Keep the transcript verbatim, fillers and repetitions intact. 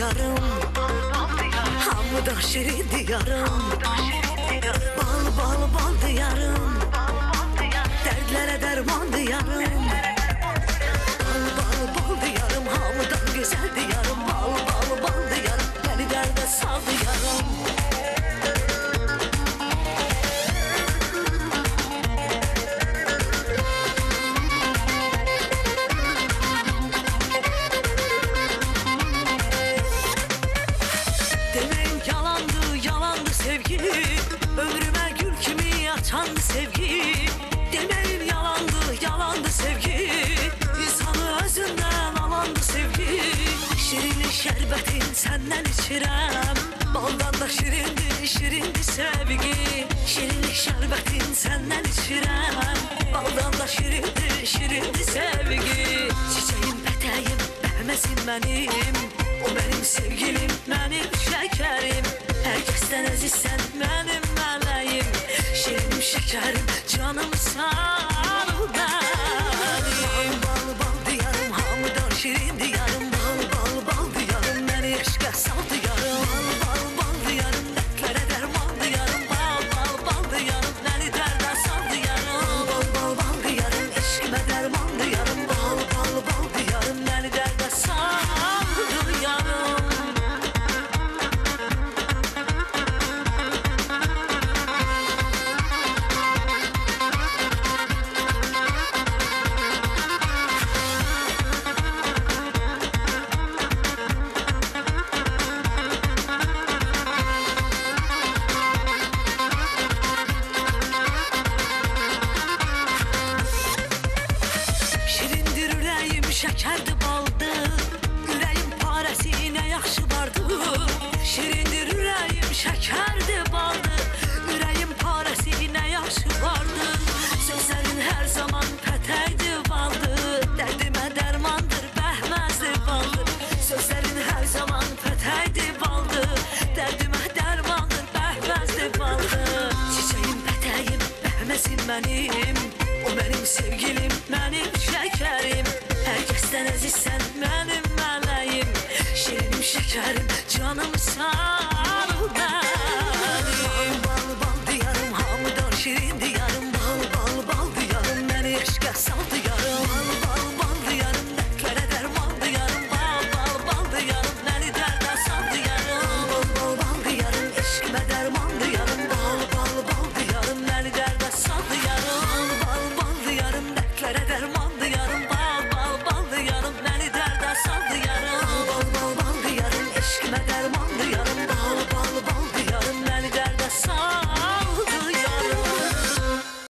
diyarım, hamıda şirin diyarım. Bal bal bal diyarım, dertlere derman diyarım. Bal bal bal diyarım, hamıdan güzel diyarım. Bal bal bal diyarım, beni derde sal diyarım. Ömrüme gül kimi açandı sevgi. Demeyin yalandı, yalandı sevgi. İnsanı özünden alandı sevgi. Şirinli şerbetin senden içirem, baldan da şirindi, şirindi sevgi. Şirinli şerbetin senden içirem, baldan da şirindi, şirindi sevgi. Çiçeğim peteğim behmesin benim, o benim sevgilim, benim şekerim. Herkesten əzizsən mənim mələyim, şirinim şəkərim, canım sağ mənim. Bal bal diyarım, hamıdan şirin diyarım. Bal bal bal diyarım, məni eşqə sal diyarım. Bal bal bal diyarım, dərdlərə dərman diyarım. Bal bal bal diyarım, məni dərdə sal diyarım. Bal bal bal diyarım, eşqimə dərman diyarım. Bal bal bal diyarım, məni dərdə sal diyarım. Şəkərdir baldır, ürəyim parəsinə yaxşı vardır. Şirindir ürəyim, şəkərdir baldır, ürəyim parəsinə yaxşı vardır. Sözlərin hər zaman pətəkdir baldır, dərdimə dərmandır, bəhməzdir baldır. Sözlərin hər zaman pətəkdir baldır, dərdimə dərmandır, bəhməzdir baldır. Çiçəyim, pətəyim, bəhməsin mənim, o mənim sevgilim, mənim şəkərim. Herkesten əzizsən mənim mələyim, şirinim şəkərim, canım sağ mənim. Bal bal diyarım, hamıdan şirin diyarım. Bal bal bal diyarım, məni eşqə sal diyarım.